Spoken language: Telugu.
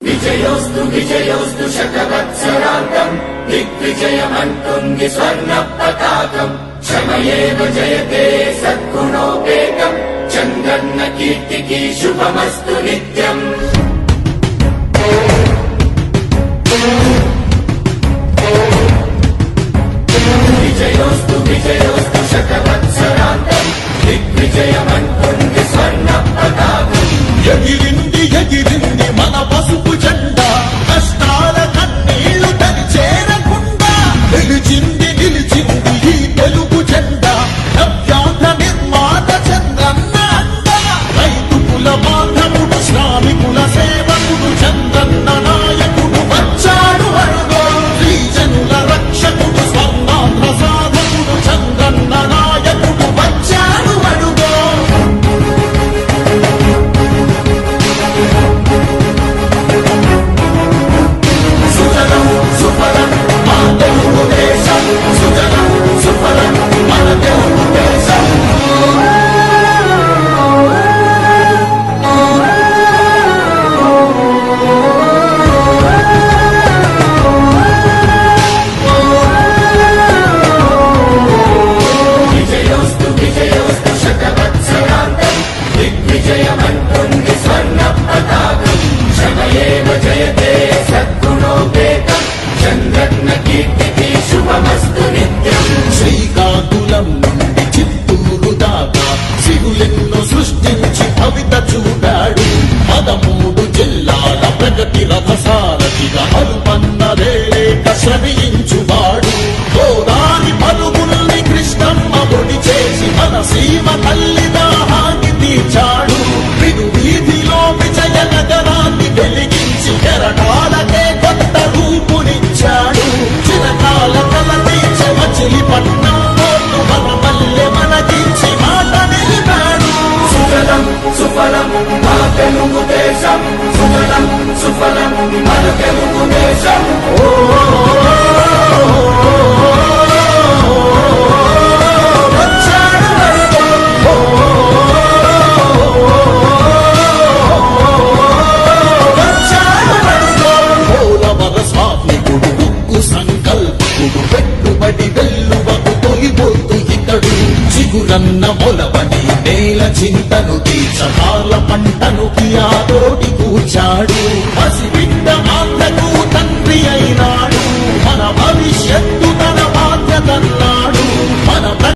విజయోస్తు విజయోస్తు శతవత్సరాంతం దిగ్విజయమంటుంది స్వర్ణ పతాకం క్షమయేవ జయతే సద్గుణోపేతం చంద్రన్న కీర్తికి శుభమస్తు నిత్యం. విజయోస్తు విజయోస్తు శతవత్సరాంతం దిగ్విజయమంటుంది స్వర్ణ పతాకం. ఎగిరింది ఎగిరింది మన పసుపు జెండా కష్టాల కన్నీళ్లు తని చేరకుండా నిలిచింది నిలిచింది ఈ తెలుగు జెండా నవ్యాంధ్ర నిర్మాత చంద్రన్న అండ రైతు కుల బాంధవుడు శ్రామికుల సేవకుడు చంద్రన్న నాయకుడు వచ్చాడు అడుగో శ్రీజనుల రక్షకుడు స్వర్ణాంధ్ర సాధకుడు చంద్రన్న నాయకుడు వచ్చాడు అడుగో. సుజనం సుఫలం మన తెలుగు దేశం సుజనం సుఫలం మన తెలుగు దేశం. విజయోస్తు విజయోస్తు శతవత్సరాంతం దిగ్విజయమంటుంది స్వర్ణ పతాకం క్షమయేవ జయతే సద్గుణోపేతం చంద్రన్న కీర్తికి శుభమస్తు నిత్యం. శ్రీకాకుళం నుండి చిత్తూరు దాకా సిరులెన్నో సృష్టించి భవిత చూపాడు 13 జిల్లాల ప్రగతి రథసారథిగా అలుపన్నదేలేక శ్రమించువాడు గోదారి పరుగుల్ని కృష్ణమ్మ ఒడి చేసి మన సీమ తల్లి దాహాన్ని తీర్చాడు విను వీధిలో విజయ నగరాన్ని వెలిగించి కెరటాలకే కొత్త రూపునిచ్చాడు చిరకాల కల తీర్చి మచిలీపట్నం పోర్టు మన పల్లె మనకించి మాట నిలిపాడు. సుజనం సుఫలం మన తెలుగు దేశం సుజనం సుఫలం మన తెలుగు దేశం. వచ్చాడు అడుగో వచ్చాడు అడుగో పోలవర స్వామికుడు ఉక్కు సంకల్పకుడు పెట్టుబడి వెల్లువకు తొలిపోతూ ఇతడు చిగురన్న మొలవని నేల చింతను తీర్చకాల పంటను కియాతోటి కూర్చాడు పసిబిడ్డ